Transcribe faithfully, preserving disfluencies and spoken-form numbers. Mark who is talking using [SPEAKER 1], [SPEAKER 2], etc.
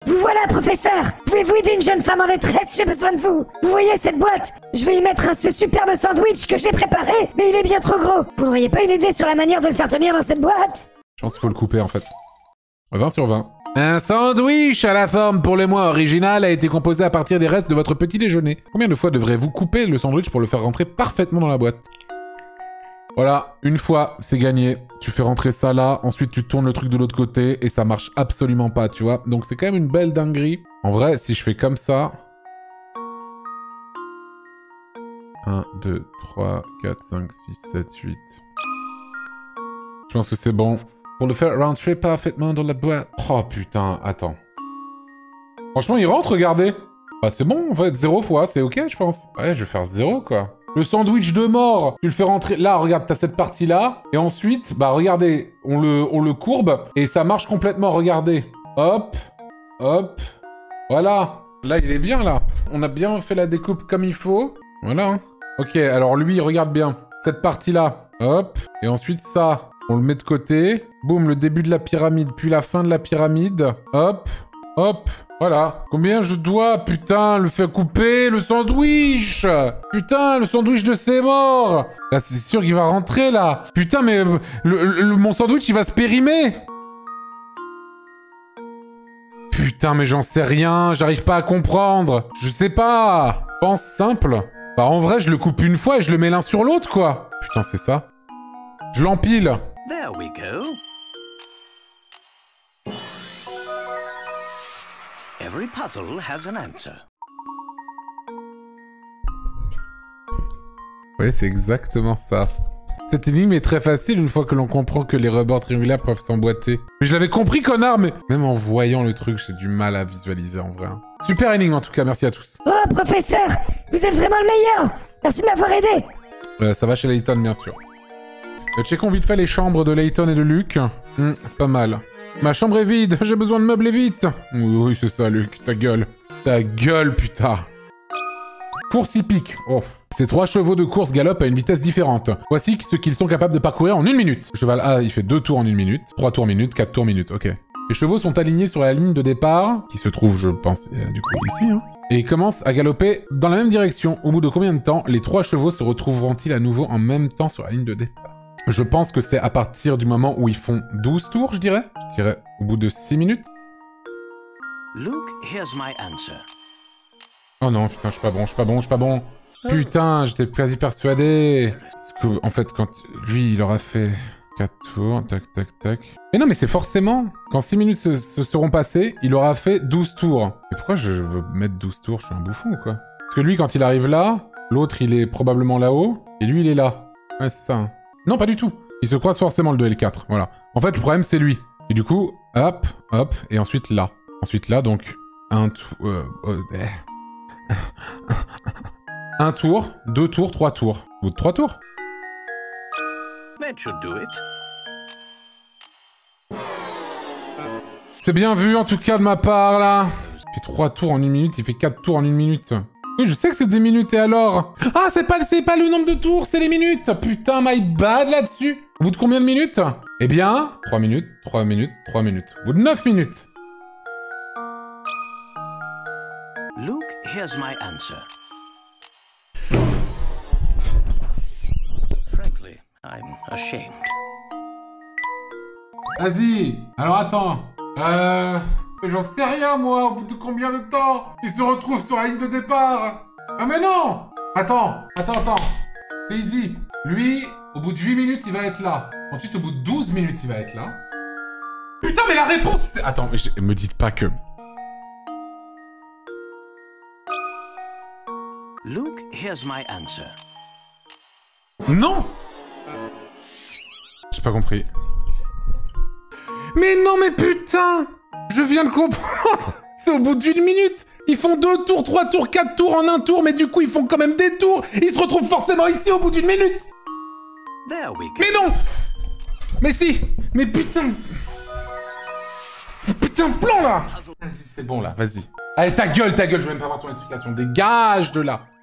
[SPEAKER 1] Vous voilà, professeur. Pouvez-vous aider une jeune femme en détresse? J'ai besoin de vous. Vous voyez cette boîte? Je vais y mettre un, ce superbe sandwich que j'ai préparé, mais il est bien trop gros. Vous n'auriez pas une idée sur la manière de le faire tenir dans cette boîte?
[SPEAKER 2] Je pense qu'il faut le couper, en fait. vingt sur vingt. Un sandwich à la forme pour le moins originale a été composé à partir des restes de votre petit déjeuner. Combien de fois devrez-vous couper le sandwich pour le faire rentrer parfaitement dans la boîte? Voilà, une fois, c'est gagné. Tu fais rentrer ça là, ensuite tu tournes le truc de l'autre côté et ça marche absolument pas, tu vois. Donc c'est quand même une belle dinguerie. En vrai, si je fais comme ça... un, deux, trois, quatre, cinq, six, sept, huit... Je pense que c'est bon. Pour le faire rentrer parfaitement dans la boîte. Oh putain, attends. Franchement, il rentre, regardez. Bah c'est bon, en fait, zéro fois, c'est ok, je pense. Ouais, je vais faire zéro, quoi. Le sandwich de mort, tu le fais rentrer... Là, regarde, t'as cette partie-là. Et ensuite, bah regardez, on le, on le courbe. Et ça marche complètement, regardez. Hop, hop. Voilà. Là, il est bien, là. On a bien fait la découpe comme il faut. Voilà. Ok, alors lui, regarde bien. Cette partie-là, hop. Et ensuite, ça... On le met de côté. Boum, le début de la pyramide, puis la fin de la pyramide. Hop, hop, voilà. Combien je dois? Putain, le faire couper, le sandwich. Putain, le sandwich de ses morts. Là, c'est sûr qu'il va rentrer, là. Putain, mais le, le, mon sandwich, il va se périmer. Putain, mais j'en sais rien. J'arrive pas à comprendre. Je sais pas. Pense simple. Bah, en vrai, je le coupe une fois et je le mets l'un sur l'autre, quoi. Putain, c'est ça. Je l'empile.
[SPEAKER 3] There we go. Every puzzle has an answer.
[SPEAKER 2] Oui, c'est exactement ça. Cette énigme est très facile une fois que l'on comprend que les rebords triangulaires peuvent s'emboîter. Mais je l'avais compris, connard, mais... Même en voyant le truc, j'ai du mal à visualiser, en vrai. Super énigme, en tout cas. Merci à tous.
[SPEAKER 1] Oh, professeur, vous êtes vraiment le meilleur. Merci de m'avoir aidé.
[SPEAKER 2] Euh, ça va chez Layton, bien sûr. Euh, checkons vite fait les chambres de Layton et de Luke. Hum, c'est pas mal. Ma chambre est vide, j'ai besoin de meubler vite. Oui, oui, c'est ça, Luke, ta gueule. Ta gueule, putain. Course hippique. Oh. Ces trois chevaux de course galopent à une vitesse différente. Voici ce qu'ils sont capables de parcourir en une minute. Le cheval A, il fait deux tours en une minute. Trois tours minute, quatre tours minute, ok. Les chevaux sont alignés sur la ligne de départ, qui se trouve, je pense, euh, du coup, ici, hein. Et commencent à galoper dans la même direction. Au bout de combien de temps, les trois chevaux se retrouveront-ils à nouveau en même temps sur la ligne de départ? Je pense que c'est à partir du moment où ils font douze tours, je dirais. Je dirais au bout de six minutes.
[SPEAKER 3] Luke, here's my answer.
[SPEAKER 2] Oh non, putain, je suis pas bon, je suis pas bon, je suis pas bon. Putain, j'étais quasi persuadé. Parce que, en fait, quand lui, il aura fait quatre tours, tac, tac, tac. Mais non, mais c'est forcément, quand six minutes se, se seront passées, il aura fait douze tours. Et pourquoi je veux mettre douze tours? Je suis un bouffon ou quoi? Parce que lui, quand il arrive là, l'autre, il est probablement là-haut, et lui, il est là. Ouais, c'est ça, hein. Non, pas du tout. Il se croise forcément le deux et le quatre, voilà. En fait, le problème, c'est lui. Et du coup, hop, hop, et ensuite là. Ensuite là, donc, un tour... Euh, euh, un tour, deux tours, trois tours. Au bout de trois tours.
[SPEAKER 3] That should do it.
[SPEAKER 2] C'est bien vu, en tout cas, de ma part, là. Il fait trois tours en une minute, il fait quatre tours en une minute. Oui, je sais que c'est des minutes, et alors? Ah, c'est pas, c'est pas le nombre de tours, c'est les minutes. Putain, my bad là-dessus. Au bout de combien de minutes? Eh bien, trois minutes, trois minutes, trois minutes. Au bout de neuf minutes.
[SPEAKER 3] Luke, here's my answer. Frankly, I'm ashamed.
[SPEAKER 2] Vas-y. Alors attends. Euh... J'en sais rien, moi. Au bout de combien de temps il se retrouve sur la ligne de départ? Ah mais non. Attends, attends, attends. C'est easy. Lui, au bout de huit minutes, il va être là. Ensuite, au bout de douze minutes, il va être là. Putain, mais la réponse... Attends, mais je... me dites pas que...
[SPEAKER 3] Luke, here's my answer.
[SPEAKER 2] Non. J'ai pas compris. Mais non, mais putain! Je viens de comprendre! C'est au bout d'une minute! Ils font deux tours, trois tours, quatre tours en un tour, mais du coup, ils font quand même des tours! Ils se retrouvent forcément ici au bout d'une minute!
[SPEAKER 3] There we go.
[SPEAKER 2] Mais non! Mais si! Mais putain! Putain, plan là! Vas-y, c'est bon là, vas-y. Allez, ta gueule, ta gueule, je vais même pas avoir ton explication. Dégage de là!